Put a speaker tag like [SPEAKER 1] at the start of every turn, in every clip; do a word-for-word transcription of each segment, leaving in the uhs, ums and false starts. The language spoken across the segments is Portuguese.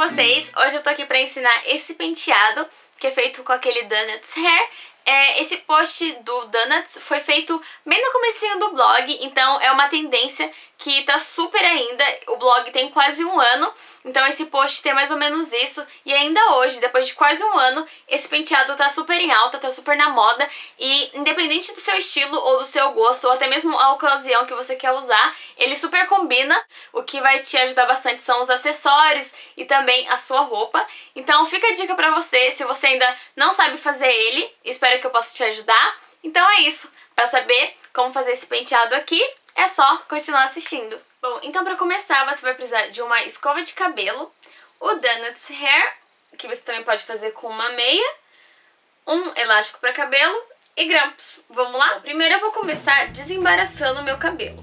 [SPEAKER 1] vocês? Hoje eu tô aqui pra ensinar esse penteado que é feito com aquele Donuts Hair. É, esse post do Donuts foi feito bem no comecinho do blog, então é uma tendência que tá super ainda. O blog tem quase um ano, então esse post tem mais ou menos isso. E ainda hoje, depois de quase um ano, esse penteado tá super em alta, tá super na moda. E independente do seu estilo ou do seu gosto, ou até mesmo a ocasião que você quer usar, ele super combina. O que vai te ajudar bastante são os acessórios e também a sua roupa. Então fica a dica pra você, se você ainda não sabe fazer ele, espero que eu possa te ajudar. Então é isso, pra saber como fazer esse penteado aqui, é só continuar assistindo. Bom, então pra começar você vai precisar de uma escova de cabelo, o Donuts Hair, que você também pode fazer com uma meia, um elástico pra cabelo e grampos. Vamos lá? Primeiro eu vou começar desembaraçando o meu cabelo.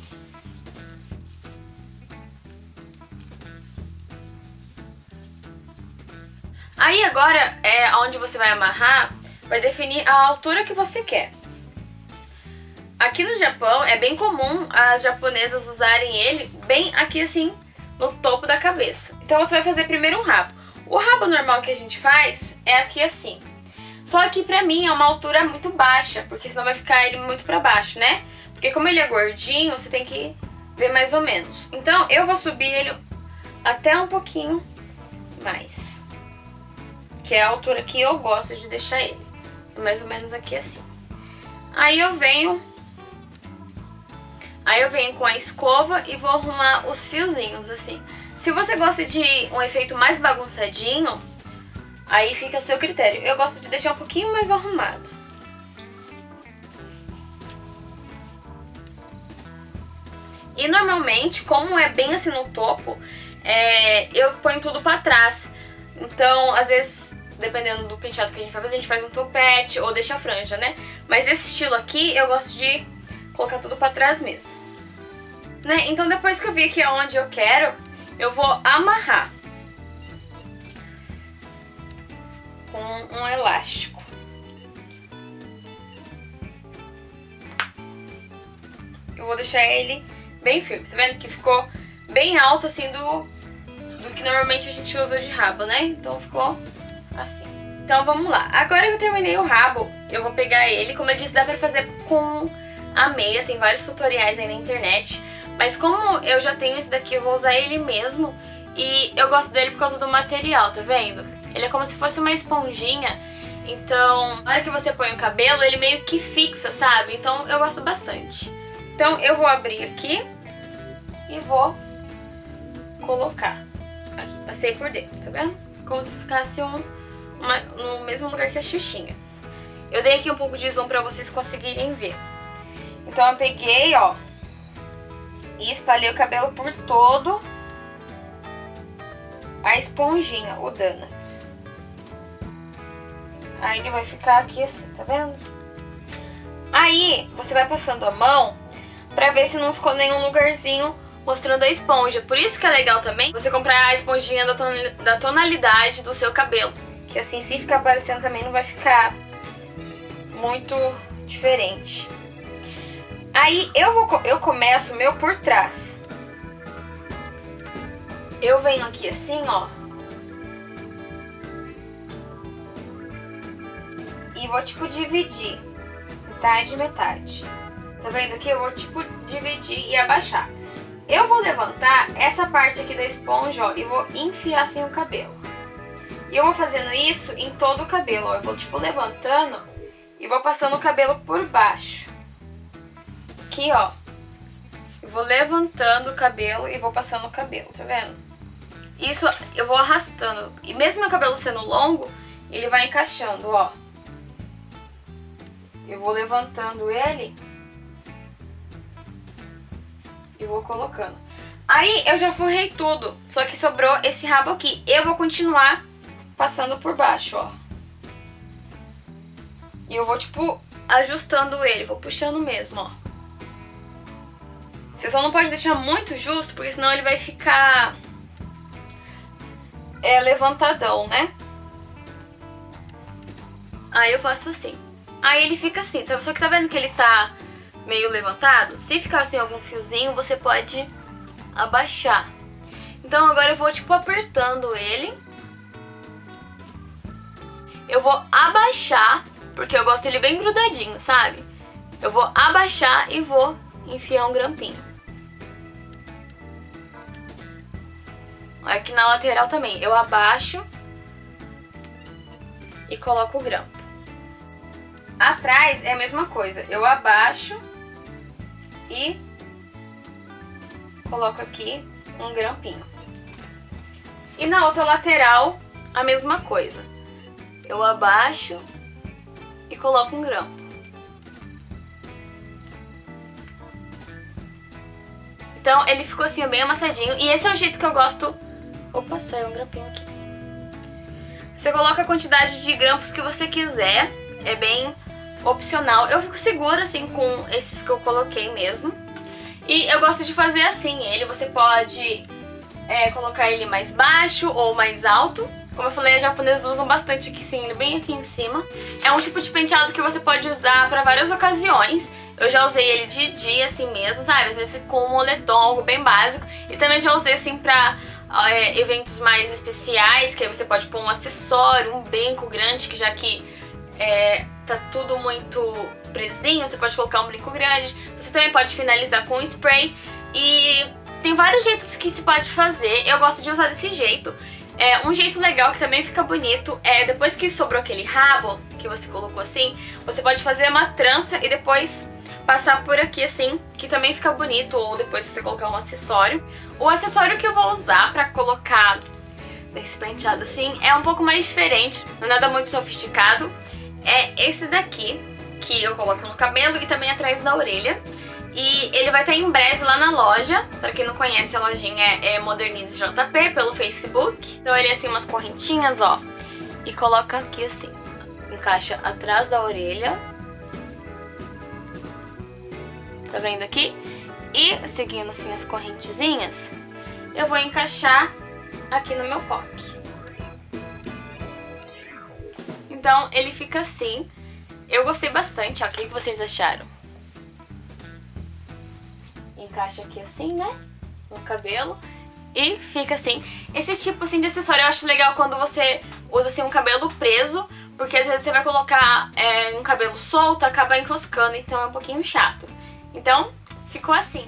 [SPEAKER 1] Aí agora, é, onde você vai amarrar, vai definir a altura que você quer. Aqui no Japão é bem comum as japonesas usarem ele bem aqui assim, no topo da cabeça. Então você vai fazer primeiro um rabo. O rabo normal que a gente faz é aqui assim. Só que pra mim é uma altura muito baixa, porque senão vai ficar ele muito pra baixo, né? Porque como ele é gordinho, você tem que ver mais ou menos. Então eu vou subir ele até um pouquinho mais, que é a altura que eu gosto de deixar ele. Mais ou menos aqui assim. Aí eu venho... Aí eu venho com a escova e vou arrumar os fiozinhos assim. Se você gosta de um efeito mais bagunçadinho, aí fica a seu critério. Eu gosto de deixar um pouquinho mais arrumado. E normalmente, como é bem assim no topo, é, eu ponho tudo pra trás. Então, às vezes, dependendo do penteado que a gente vai fazer, a gente faz um topete ou deixa a franja, né? Mas esse estilo aqui, eu gosto de colocar tudo pra trás mesmo, né? Então depois que eu vi aqui aonde eu quero, eu vou amarrar com um elástico. Eu vou deixar ele bem firme, tá vendo? Que ficou bem alto assim do, do que normalmente a gente usa de rabo, né? Então ficou assim. Então vamos lá. Agora que eu terminei o rabo, eu vou pegar ele. Como eu disse, dá pra fazer com a meia, tem vários tutoriais aí na internet. Mas como eu já tenho esse daqui, eu vou usar ele mesmo. E eu gosto dele por causa do material, tá vendo? Ele é como se fosse uma esponjinha. Então, na hora que você põe o cabelo, ele meio que fixa, sabe? Então eu gosto bastante. Então eu vou abrir aqui e vou colocar. Aqui, passei por dentro, tá vendo? Como se ficasse um, uma, no mesmo lugar que a xuxinha. Eu dei aqui um pouco de zoom pra vocês conseguirem ver. Então eu peguei, ó, e espalhei o cabelo por todo a esponjinha, o Donuts. Aí ele vai ficar aqui assim, tá vendo? Aí você vai passando a mão pra ver se não ficou nenhum lugarzinho mostrando a esponja. Por isso que é legal também você comprar a esponjinha da tonalidade do seu cabelo, que assim, se ficar aparecendo também, não vai ficar muito diferente. Aí eu, vou, eu começo o meu por trás. Eu venho aqui assim, ó. E vou, tipo, dividir. Metade, metade. Tá vendo aqui? Eu vou, tipo, dividir e abaixar. Eu vou levantar essa parte aqui da esponja, ó, e vou enfiar assim o cabelo. E eu vou fazendo isso em todo o cabelo, ó. Eu vou, tipo, levantando e vou passando o cabelo por baixo. Aqui, ó, eu vou levantando o cabelo e vou passando o cabelo, tá vendo? Isso eu vou arrastando. E mesmo meu cabelo sendo longo, ele vai encaixando, ó. Eu vou levantando ele e vou colocando. Aí eu já forrei tudo, só que sobrou esse rabo aqui. Eu vou continuar passando por baixo, ó. E eu vou, tipo, ajustando ele, vou puxando mesmo, ó. Você só não pode deixar muito justo, porque senão ele vai ficar é, levantadão, né? Aí eu faço assim. Aí ele fica assim. Só que tá vendo que ele tá meio levantado? Se ficar assim algum fiozinho, você pode abaixar. Então agora eu vou tipo apertando ele eu vou abaixar, porque eu gosto ele bem grudadinho, sabe? Eu vou abaixar e vou enfiar um grampinho. Aqui na lateral também, eu abaixo e coloco o grampo. Atrás é a mesma coisa, eu abaixo e coloco aqui um grampinho. E na outra lateral, a mesma coisa. Eu abaixo e coloco um grampo. Então ele ficou assim bem amassadinho. E esse é o jeito que eu gosto... Opa, saiu um grampinho aqui. Você coloca a quantidade de grampos que você quiser. É bem opcional. Eu fico segura assim com esses que eu coloquei mesmo. E eu gosto de fazer assim. Ele você pode é, colocar ele mais baixo ou mais alto. Como eu falei, os japoneses usam bastante aqui sim, ele bem aqui em cima. É um tipo de penteado que você pode usar para várias ocasiões. Eu já usei ele de dia assim mesmo, sabe? Às vezes com um moletom, algo bem básico. E também já usei assim pra é, eventos mais especiais, que aí você pode pôr um acessório, um brinco grande, que já que é, tá tudo muito presinho, você pode colocar um brinco grande. Você também pode finalizar com um spray. E tem vários jeitos que se pode fazer. Eu gosto de usar desse jeito. É, um jeito legal que também fica bonito é depois que sobrou aquele rabo que você colocou assim, você pode fazer uma trança e depois passar por aqui assim, que também fica bonito, ou depois você colocar um acessório. O acessório que eu vou usar pra colocar nesse penteado assim é um pouco mais diferente, não é nada muito sofisticado. É esse daqui, que eu coloco no cabelo e também atrás da orelha. E ele vai estar em breve lá na loja. Pra quem não conhece, a lojinha é Modernize J P pelo Facebook. Então ele é assim umas correntinhas, ó. E coloca aqui assim. Encaixa atrás da orelha. Tá vendo aqui? E seguindo assim as correntezinhas, eu vou encaixar aqui no meu coque. Então ele fica assim. Eu gostei bastante, ó. O que vocês acharam? Encaixa aqui assim, né, no cabelo e fica assim. Esse tipo assim de acessório eu acho legal quando você usa assim um cabelo preso, porque às vezes você vai colocar é, um cabelo solto, acaba enroscando, então é um pouquinho chato. Então, ficou assim.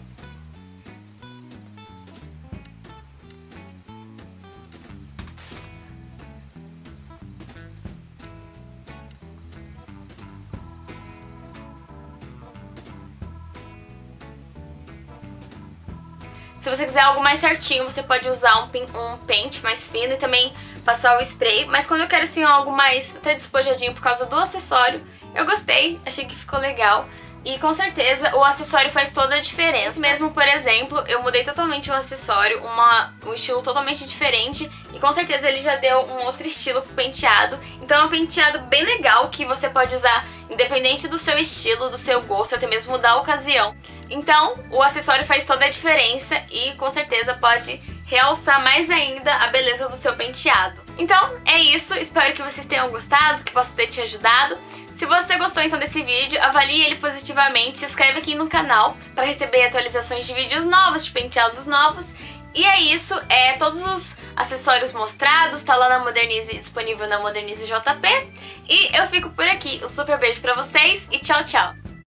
[SPEAKER 1] Se você quiser algo mais certinho, você pode usar um, um pente mais fino e também passar o spray. Mas quando eu quero assim algo mais até despojadinho por causa do acessório, eu gostei, achei que ficou legal. E com certeza o acessório faz toda a diferença. Mesmo, por exemplo, eu mudei totalmente o acessório, uma, um estilo totalmente diferente. E com certeza ele já deu um outro estilo pro penteado. Então é um penteado bem legal que você pode usar independente do seu estilo, do seu gosto, até mesmo da ocasião. Então o acessório faz toda a diferença e com certeza pode realçar mais ainda a beleza do seu penteado. Então é isso, espero que vocês tenham gostado, que possa ter te ajudado. Se você gostou então desse vídeo, avalie ele positivamente, se inscreve aqui no canal para receber atualizações de vídeos novos, de penteados novos. E é isso, é todos os acessórios mostrados, tá lá na Modernize, disponível na Modernize J P. E eu fico por aqui, um super beijo pra vocês e tchau, tchau!